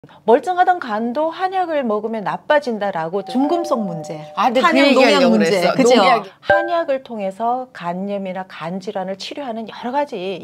멀쩡하던 간도 한약을 먹으면 나빠진다라고 중금속 문제, 한약 농약 문제, 그죠? 농약. 한약을 통해서 간염이나 간 질환을 치료하는 여러 가지.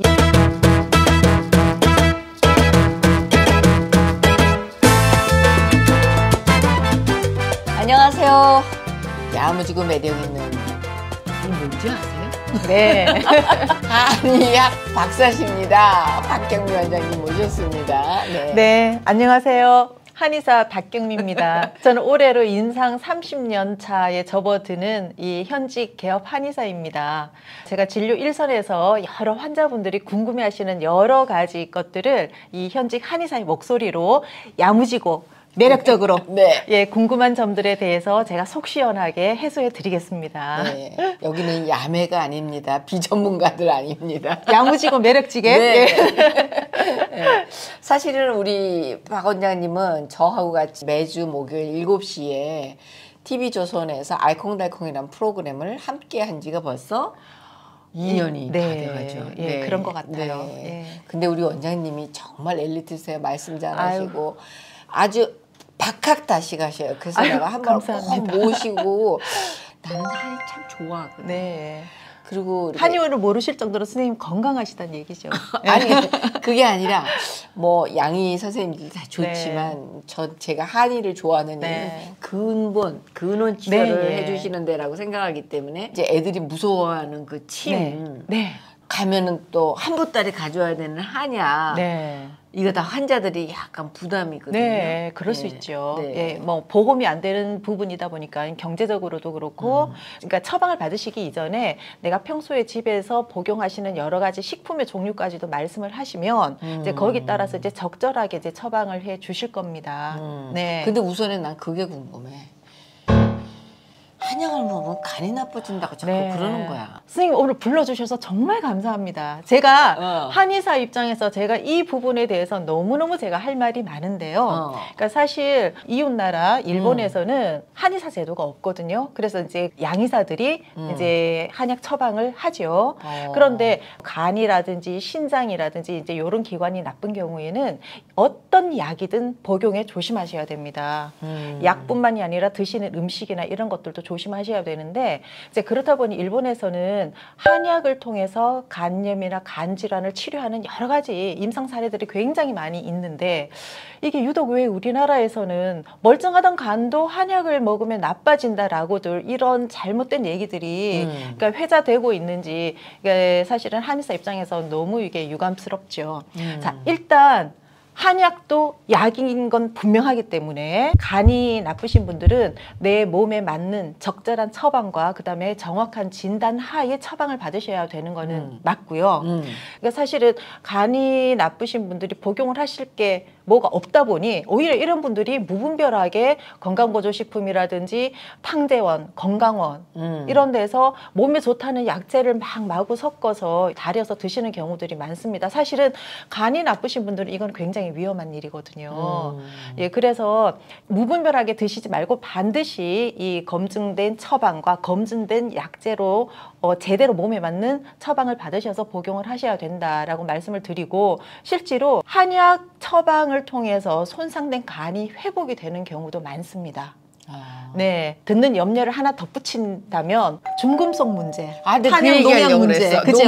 안녕하세요. 야무지고 매력 있는 이 뭔지 아세요? 네. 한의학 박사십니다. 박경미 원장님 모셨습니다. 네, 안녕하세요. 한의사 박경미입니다. 저는 올해로 인상 30년 차에 접어드는 이 현직 개업 한의사입니다. 제가 진료 일선에서 여러 환자분들이 궁금해하시는 여러 가지 것들을 이 현직 한의사의 목소리로 야무지고 매력적으로 예, 궁금한 점들에 대해서 제가 속 시원하게 해소해 드리겠습니다. 네, 여기는 야매가 아닙니다. 비전문가들 아닙니다. 야무지고 매력지게. 네. 예. 사실은 우리 박 원장님은 저하고 같이 매주 목요일 7시에 TV조선에서 알콩달콩이라는 프로그램을 함께 한 지가 벌써 2년이 다 돼가죠. 예, 그런 것 같아요. 네. 예. 근데 우리 원장님이 정말 엘리트세요. 말씀 잘하시고 아주 박학다식하셔요. 그래서 내가 한번 꼭 모시고 나는 한의 참 좋아하거든. 네. 그리고 한의원을 모르실 정도로 선생님 건강하시다는 얘기죠. 아니 그게 아니라 뭐 양의 선생님들 다 좋지만 제가 한의를 좋아하는 이유는 근원 치료를 해주시는 데라고 생각하기 때문에 이제 애들이 무서워하는 그 침 가면은 또 한 보따리 가져와야 되는 한약 이거 다 환자들이 약간 부담이거든요. 네, 그럴 수 있죠. 예, 뭐 보험이 안 되는 부분이다 보니까 경제적으로도 그렇고, 그러니까 처방을 받으시기 이전에 내가 평소에 집에서 복용하시는 여러 가지 식품의 종류까지도 말씀을 하시면 이제 거기 따라서 이제 적절하게 이제 처방을 해 주실 겁니다. 네. 근데 우선은 난 그게 궁금해. 한약을 먹으면 간이 나빠진다고 자꾸 그러는 거야. 선생님 오늘 불러주셔서 정말 감사합니다. 제가 한의사 입장에서 제가 이 부분에 대해서 너무너무 제가 할 말이 많은데요. 그러니까 사실 이웃나라 일본에서는 한의사 제도가 없거든요. 그래서 이제 양의사들이 이제 한약 처방을 하죠. 그런데 간이라든지 신장이라든지 이제 이런 기관이 나쁜 경우에는 어떤 약이든 복용에 조심하셔야 됩니다. 약뿐만이 아니라 드시는 음식이나 이런 것들도 조심하셔야 되는데 이제 그렇다 보니 일본에서는 한약을 통해서 간염이나 간 질환을 치료하는 여러 가지 임상 사례들이 굉장히 많이 있는데 이게 유독 왜 우리나라에서는 멀쩡하던 간도 한약을 먹으면 나빠진다라고들 이런 잘못된 얘기들이 그러니까 회자되고 있는지 사실은 한의사 입장에서 너무 이게 유감스럽죠. 자, 일단 한약도 약인 건 분명하기 때문에 간이 나쁘신 분들은 내 몸에 맞는 적절한 처방과 그다음에 정확한 진단 하에 처방을 받으셔야 되는 거는 맞고요. 그러니까 사실은 간이 나쁘신 분들이 복용을 하실 게 뭐가 없다 보니 오히려 이런 분들이 무분별하게 건강보조식품이라든지 탕제원, 건강원 이런 데서 몸에 좋다는 약재를 막 마구 섞어서 달여서 드시는 경우들이 많습니다. 사실은 간이 나쁘신 분들은 이건 굉장히 위험한 일이거든요. 예, 그래서 무분별하게 드시지 말고 반드시 이 검증된 처방과 검증된 약재로 제대로 몸에 맞는 처방을 받으셔서 복용을 하셔야 된다라고 말씀을 드리고 실제로 한약 처방을 통해서 손상된 간이 회복이 되는 경우도 많습니다. 네, 듣는 염려를 하나 덧붙인다면 중금속 문제, 한약 농약 문제, 그죠?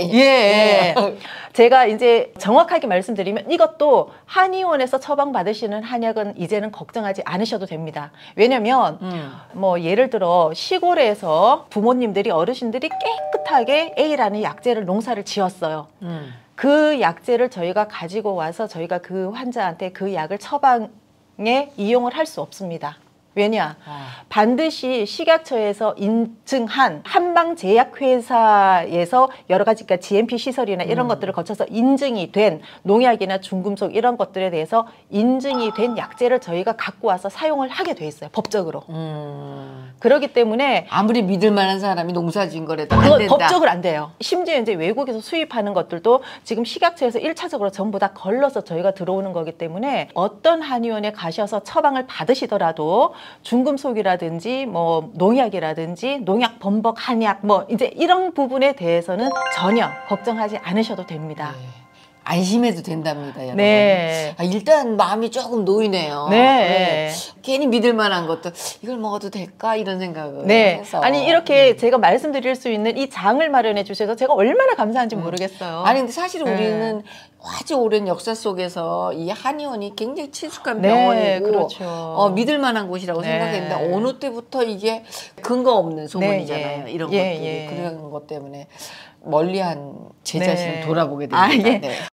예. 제가 이제 정확하게 말씀드리면 이것도 한의원에서 처방받으시는 한약은 이제는 걱정하지 않으셔도 됩니다. 왜냐면 뭐 예를 들어 시골에서 부모님들이 어르신들이 깨끗하게 A라는 약재를 농사를 지었어요. 그 약재를 저희가 가지고 와서 저희가 그 환자한테 그 약을 처방에 이용을 할 수 없습니다. 왜냐? 반드시 식약처에서 인증한 한방제약회사에서 여러 가지 그러니까 GMP 시설이나 이런 것들을 거쳐서 인증이 된 농약이나 중금속 이런 것들에 대해서 인증이 된 약재를 저희가 갖고 와서 사용을 하게 돼 있어요. 법적으로. 그렇기 때문에 아무리 믿을 만한 사람이 농사지은 거라도 안 된다. 법적으로 안 돼요. 심지어 이제 외국에서 수입하는 것들도 지금 식약처에서 1차적으로 전부 다 걸러서 저희가 들어오는 거기 때문에 어떤 한의원에 가셔서 처방을 받으시더라도 중금속이라든지 뭐 농약이라든지 농약 범벅 한약 뭐 이제 이런 부분에 대해서는 전혀 걱정하지 않으셔도 됩니다. 안심해도 된답니다, 여러분. 네. 일단 마음이 조금 놓이네요. 네. 네. 괜히 믿을 만한 것도 이걸 먹어도 될까 이런 생각을 해서. 아니 이렇게 제가 말씀드릴 수 있는 이 장을 마련해 주셔서 제가 얼마나 감사한지 모르겠어요. 아니 근데 사실 우리는 아주 오랜 역사 속에서 이 한의원이 굉장히 친숙한 병원이고 그렇죠. 믿을 만한 곳이라고 생각했는데 어느 때부터 이게 근거 없는 소문이잖아요. 이런 것들이. 그런 것 때문에 멀리한 제 자신을 돌아보게 됩니다.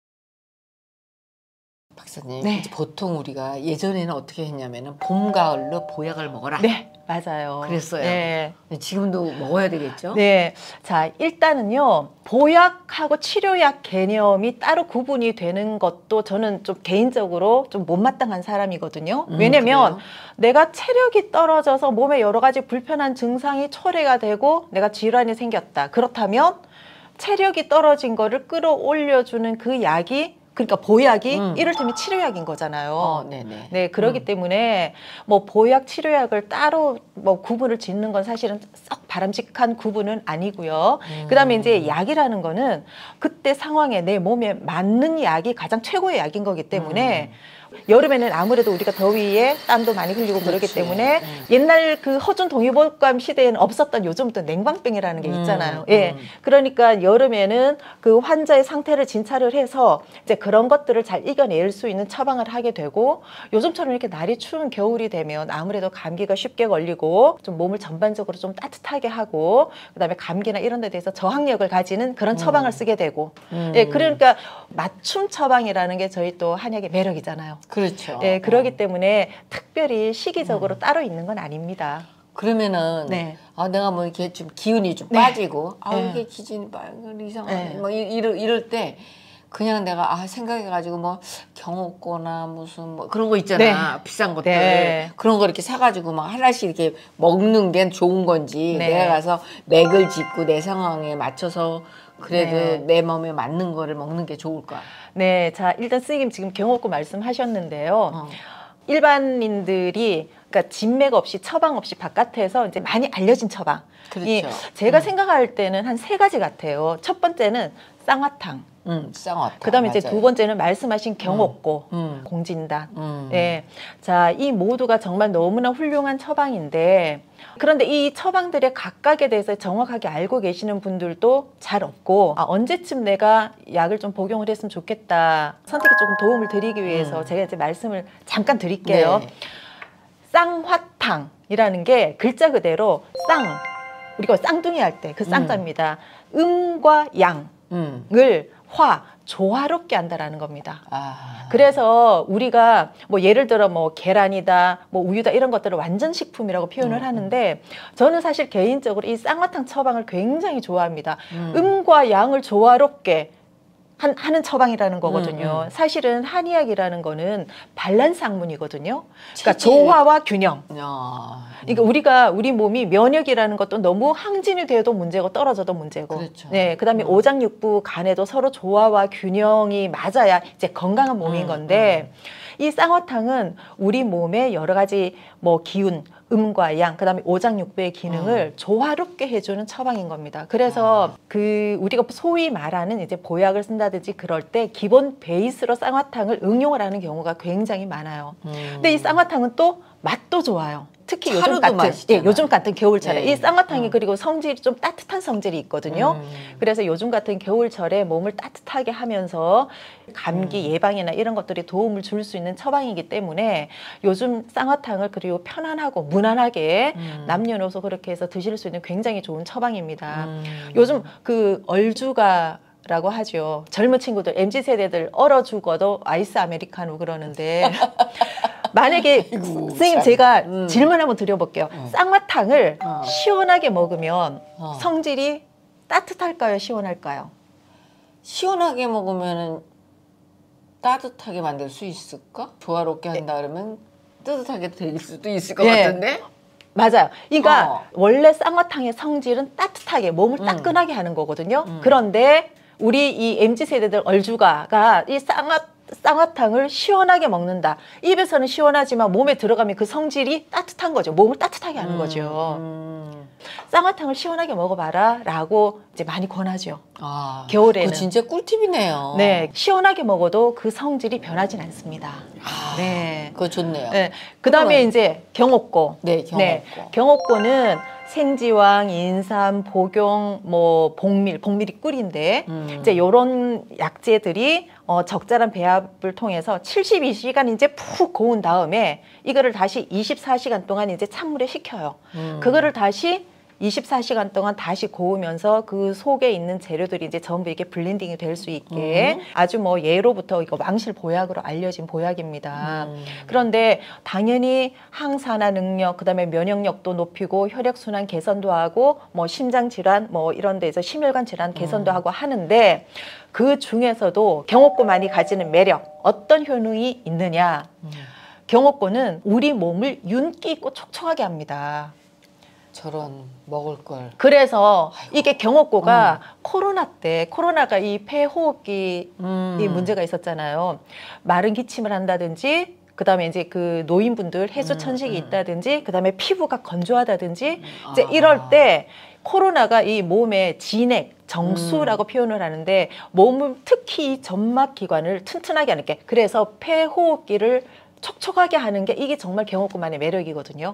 박사님, 이제 보통 우리가 예전에는 어떻게 했냐면은 봄, 가을로 보약을 먹어라. 네, 맞아요. 그랬어요. 지금도 먹어야 되겠죠? 네. 자, 일단은요, 보약하고 치료약 개념이 따로 구분이 되는 것도 저는 좀 개인적으로 좀 못마땅한 사람이거든요. 왜냐면 그래요? 내가 체력이 떨어져서 몸에 여러 가지 불편한 증상이 초래가 되고 내가 질환이 생겼다. 그렇다면 체력이 떨어진 거를 끌어올려주는 그 약이 그러니까 보약이 이를테면 치료약인 거잖아요. 네, 그렇기 때문에 뭐 보약, 치료약을 따로 뭐 구분을 짓는 건 사실은 썩 바람직한 구분은 아니고요. 그다음에 이제 약이라는 거는 그때 상황에 내 몸에 맞는 약이 가장 최고의 약인 거기 때문에 여름에는 아무래도 우리가 더위에 땀도 많이 흘리고 그렇기 때문에 옛날 그 허준 동의보감 시대에는 없었던 요즘부터 냉방병이라는 게 있잖아요. 그러니까 여름에는 그 환자의 상태를 진찰을 해서 이제 그런 것들을 잘 이겨낼 수 있는 처방을 하게 되고 요즘처럼 이렇게 날이 추운 겨울이 되면 아무래도 감기가 쉽게 걸리고 좀 몸을 전반적으로 좀 따뜻하게 하고 그다음에 감기나 이런 데 대해서 저항력을 가지는 그런 처방을 쓰게 되고 그러니까 맞춤 처방이라는 게 저희 또 한약의 매력이잖아요. 그렇죠. 그러기 때문에 특별히 시기적으로 따로 있는 건 아닙니다. 그러면은 내가 뭐 이렇게 좀 기운이 좀 빠지고 이게 기진이 이상하네 뭐 이럴 때 그냥 내가 생각해가지고 뭐 경옥고나 무슨 뭐 그런 거 있잖아. 비싼 것들 그런 거 이렇게 사가지고 막 하나씩 이렇게 먹는 게 좋은 건지 내가 가서 맥을 짚고 내 상황에 맞춰서 그래도 내 몸에 맞는 거를 먹는 게 좋을까? 네, 자 일단 선생님 지금 경옥고 말씀하셨는데요. 일반인들이 그러니까 진맥 없이 처방 없이 바깥에서 이제 많이 알려진 처방. 그렇죠. 제가 생각할 때는 한 3가지 같아요. 첫 번째는 쌍화탕. 쌍화탕. 그다음에 이제 두 번째는 말씀하신 경옥고, 공진단. 자, 이 모두가 정말 너무나 훌륭한 처방인데 그런데 이 처방들의 각각에 대해서 정확하게 알고 계시는 분들도 잘 없고 언제쯤 내가 약을 좀 복용을 했으면 좋겠다. 선택에 조금 도움을 드리기 위해서 제가 이제 말씀을 잠깐 드릴게요. 쌍화탕이라는 게 글자 그대로 우리가 쌍둥이 할 때 그 쌍자입니다. 음과 양을 조화롭게 한다라는 겁니다. 그래서 우리가 뭐 예를 들어 뭐 계란이다, 뭐 우유다 이런 것들을 완전 식품이라고 표현을 하는데 저는 사실 개인적으로 이 쌍화탕 처방을 굉장히 좋아합니다. 음과 양을 조화롭게 하는 처방이라는 거거든요. 사실은 한의학이라는 거는 밸런스 학문이거든요. 그러니까 조화와 균형. 그러니까 우리 몸이 면역이라는 것도 너무 항진이 돼도 문제고 떨어져도 문제고. 그다음에 오장육부 간에도 서로 조화와 균형이 맞아야 이제 건강한 몸인 건데 이 쌍화탕은 우리 몸에 여러 가지 뭐 기운, 음과 양, 그다음에 오장육부의 기능을 조화롭게 해주는 처방인 겁니다. 그래서 그 우리가 소위 말하는 이제 보약을 쓴다든지 그럴 때 기본 베이스로 쌍화탕을 응용을 하는 경우가 굉장히 많아요. 근데 이 쌍화탕은 또 맛도 좋아요. 특히 요즘 같은 겨울철에 이 쌍화탕이 그리고 성질이 좀 따뜻한 성질이 있거든요. 그래서 요즘 같은 겨울철에 몸을 따뜻하게 하면서 감기 예방이나 이런 것들이 도움을 줄 수 있는 처방이기 때문에 요즘 쌍화탕을 그리고 편안하고 무난하게 남녀노소 그렇게 해서 드실 수 있는 굉장히 좋은 처방입니다. 요즘 그 얼주가라고 하죠. 젊은 친구들, MZ세대들 얼어 죽어도 아이스 아메리카노 그러는데 만약에 선생님 제가 질문 한번 드려볼게요. 쌍화탕을 시원하게 먹으면 성질이 따뜻할까요? 시원할까요? 시원하게 먹으면 따뜻하게 만들 수 있을까? 조화롭게 한다 그러면 따뜻하게 될 수도 있을 것 같은데? 맞아요. 그러니까 원래 쌍화탕의 성질은 따뜻하게 몸을 따끈하게 하는 거거든요. 그런데 우리 이 MZ세대들 얼주가가 이 쌍화탕을 시원하게 먹는다. 입에서는 시원하지만 몸에 들어가면 그 성질이 따뜻한 거죠. 몸을 따뜻하게 하는 거죠. 쌍화탕을 시원하게 먹어봐라 라고 이제 많이 권하죠. 아, 겨울에는. 그거 진짜 꿀팁이네요. 네, 시원하게 먹어도 그 성질이 변하진 않습니다. 아, 네, 그거 좋네요. 네. 그다음에 이제 경옥고. 네, 경옥고. 경옥고는 생지황, 인삼, 복용, 뭐 복밀이 꿀인데 이제 요런 약재들이 적절한 배합을 통해서 72시간 이제 푹 고운 다음에 이거를 다시 24시간 동안 이제 찬물에 식혀요. 그거를 다시 24시간 동안 다시 고우면서 그 속에 있는 재료들이 이제 전부 이렇게 블렌딩이 될 수 있게 아주 뭐 예로부터 이거 왕실 보약으로 알려진 보약입니다. 그런데 당연히 항산화 능력, 그다음에 면역력도 높이고 혈액순환 개선도 하고 뭐 심장 질환 뭐 이런 데서 심혈관 질환 개선도 하고 하는데 그 중에서도 경옥고만이 가지는 매력, 어떤 효능이 있느냐? 경옥고는 우리 몸을 윤기 있고 촉촉하게 합니다. 저런 먹을 걸. 그래서 이게 경옥고가 코로나가 이 폐호흡기 이 문제가 있었잖아요. 마른 기침을 한다든지 그다음에 이제 그 노인분들 해수 천식이 있다든지 그다음에 피부가 건조하다든지 이제 이럴 때 코로나가 이 몸의 진액 정수라고 표현을 하는데 몸은 특히 이 점막 기관을 튼튼하게 하는 게 그래서 폐호흡기를 촉촉하게 하는 게 이게 정말 경옥고만의 매력이거든요.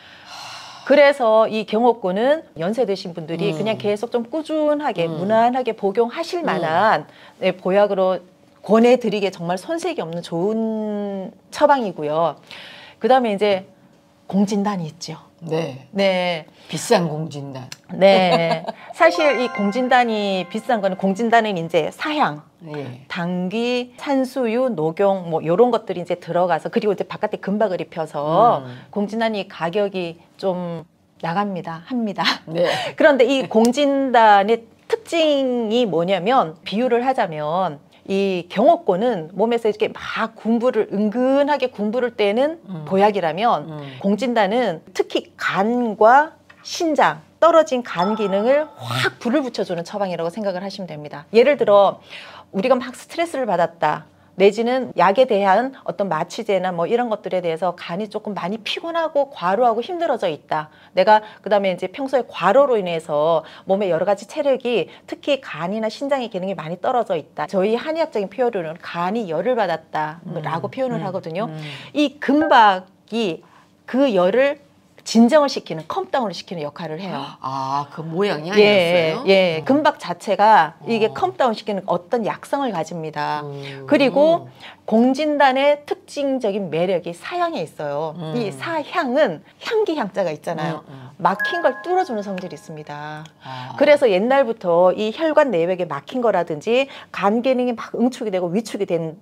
그래서 이 경옥고는 연세 드신 분들이 그냥 계속 좀 꾸준하게 무난하게 복용하실 만한 네, 보약으로 권해드리기에 정말 손색이 없는 좋은 처방이고요. 그 다음에 이제 공진단이 있죠. 네. 네. 비싼 공진단. 네. 사실 이 공진단이 비싼 거는 공진단은 이제 사향, 네. 당귀, 산수유, 녹용 뭐 이런 것들이 이제 들어가서 그리고 이제 바깥에 금박을 입혀서 공진단이 가격이 좀 합니다. 네. 그런데 이 공진단의 특징이 뭐냐면 비유를 하자면 이 경옥고는 몸에서 이렇게 막 은근하게 군부를 떼는 보약이라면 공진단은 특히 간과 신장, 떨어진 간 기능을 확 불을 붙여주는 처방이라고 생각을 하시면 됩니다. 예를 들어 우리가 막 스트레스를 받았다. 내지는 약에 대한 어떤 마취제나 뭐 이런 것들에 대해서 간이 조금 많이 피곤하고 과로하고 힘들어져 있다. 내가 그다음에 이제 평소에 과로로 인해서 몸에 여러 가지 체력이 특히 간이나 신장의 기능이 많이 떨어져 있다. 저희 한의학적인 표현으로는 간이 열을 받았다라고 표현을 하거든요. 이 금박이 그 열을 진정을 시키는 컴다운을 시키는 역할을 해요. 아, 그 모양이 아니었어요? 예. 금박 자체가 이게 컴다운 시키는 어떤 약성을 가집니다. 그리고 공진단의 특징적인 매력이 사향에 있어요. 이 사향은 향기 향자가 있잖아요. 막힌 걸 뚫어주는 성질이 있습니다. 그래서 옛날부터 이 혈관 내벽에 막힌 거라든지 간 기능이 막 응축이 되고 위축이 된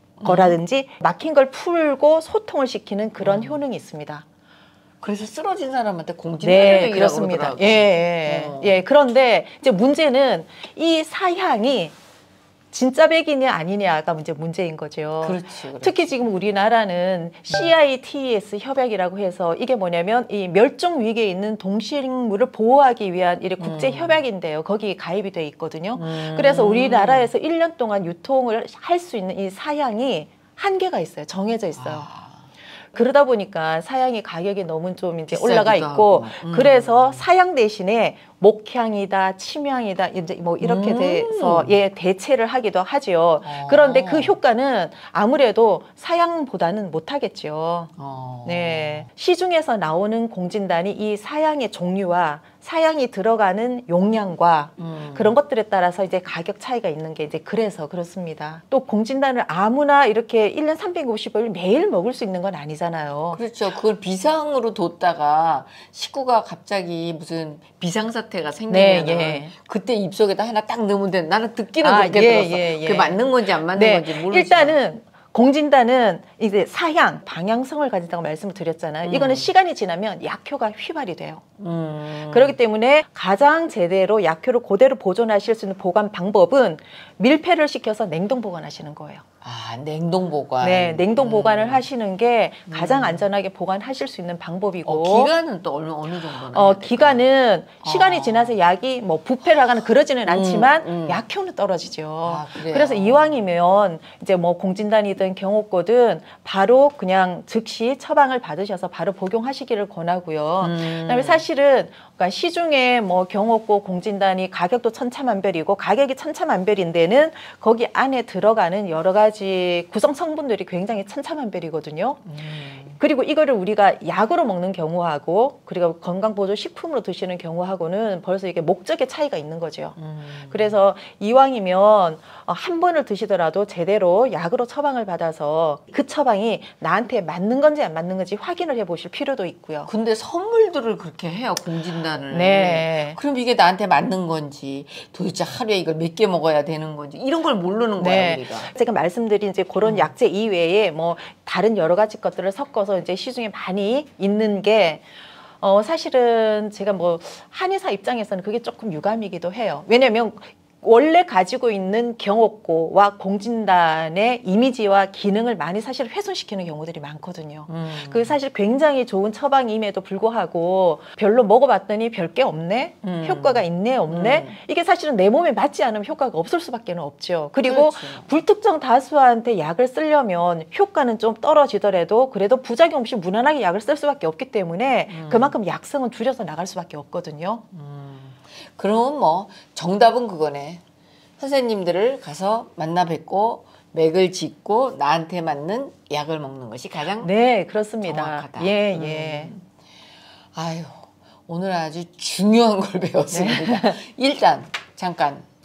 거라든지 막힌 걸 풀고 소통을 시키는 그런 효능이 있습니다. 그래서 쓰러진 사람한테 공진단을 그렇습니다. 예. 그런데 이제 문제는 이 사향이 진짜 백이냐 아니냐가 문제인 거죠. 그렇지. 특히 지금 우리나라는 CITES 협약이라고 해서 이게 뭐냐면 이 멸종 위기에 있는 동식물을 보호하기 위한 이 국제 협약인데요. 거기에 가입이 돼 있거든요. 그래서 우리나라에서 1년 동안 유통을 할 수 있는 이 사향이 한계가 있어요. 정해져 있어요. 그러다 보니까 사향의 가격이 너무 좀 이제 올라가 있고 그래서 사향 대신에 목향이다, 침향이다 이제 뭐 이렇게 돼서 대체를 하기도 하지요. 그런데 그 효과는 아무래도 사향보다는 못하겠죠. 네, 시중에서 나오는 공진단이 이 사향의 종류와 사향이 들어가는 용량과 그런 것들에 따라서 이제 가격 차이가 있는 게 이제 그래서 그렇습니다. 또 공진단을 아무나 이렇게 1년 365일 매일 먹을 수 있는 건 아니잖아요. 그렇죠. 그걸 비상으로 뒀다가 식구가 갑자기 무슨 비상사태가 생기면 그때 입속에다 하나 딱 넣으면 돼. 나는 듣기는 그렇게 들었어. 그게 맞는 건지 안 맞는 건지 모르겠어. 일단은 공진단은 이제 사향, 방향성을 가진다고 말씀을 드렸잖아요. 이거는 시간이 지나면 약효가 휘발이 돼요. 그렇기 때문에 가장 제대로 약효를 그대로 보존하실 수 있는 보관 방법은 밀폐를 시켜서 냉동 보관하시는 거예요. 아, 냉동 보관. 네, 냉동 보관을 하시는 게 가장 안전하게 보관하실 수 있는 방법이고. 기간은 또 어느 정도나? 기간은 시간이 지나서 약이 뭐 부패를 하거나 그러지는 않지만 약효는 떨어지죠. 아, 그래서 이왕이면 이제 뭐 공진단이든 경옥고든 바로 그냥 즉시 처방을 받으셔서 바로 복용하시기를 권하고요. 그다음에 사실은 그러니까 시중에 뭐 경옥고 공진단이 가격도 천차만별이고 가격이 천차만별인데는 거기 안에 들어가는 여러 가지 구성 성분들이 굉장히 천차만별이거든요. 그리고 이거를 우리가 약으로 먹는 경우하고 그리고 건강보조 식품으로 드시는 경우하고는 벌써 이게 목적의 차이가 있는 거죠. 그래서 이왕이면 한 번을 드시더라도 제대로 약으로 처방을 받아서 그 처방이 나한테 맞는 건지 안 맞는 건지 확인을 해보실 필요도 있고요. 근데 선물들을 그렇게 해요, 공진단을. 네. 그럼 이게 나한테 맞는 건지 도대체 하루에 이걸 몇 개 먹어야 되는 건지 이런 걸 모르는 거야, 우리가. 제가 말씀드린 이제 그런 약재 이외에 뭐 다른 여러 가지 것들을 섞어서 이제 시중에 많이 있는 게 사실은 제가 뭐 한의사 입장에서는 그게 조금 유감이기도 해요. 왜냐하면 원래 가지고 있는 경옥고와 공진단의 이미지와 기능을 많이 사실 훼손시키는 경우들이 많거든요. 그 사실 굉장히 좋은 처방임에도 불구하고 별로 먹어봤더니 별게 없네? 효과가 있네? 없네? 이게 사실은 내 몸에 맞지 않으면 효과가 없을 수밖에 없죠. 그리고 그렇지. 불특정 다수한테 약을 쓰려면 효과는 좀 떨어지더라도 그래도 부작용 없이 무난하게 약을 쓸 수밖에 없기 때문에 그만큼 약성은 줄여서 나갈 수밖에 없거든요. 그럼 뭐 정답은 그거네. 선생님들을 가서 만나 뵙고 맥을 짚고 나한테 맞는 약을 먹는 것이 가장 네, 그렇습니다. 정확하다. 예. 아유, 오늘 아주 중요한 걸 배웠습니다. 일단 잠깐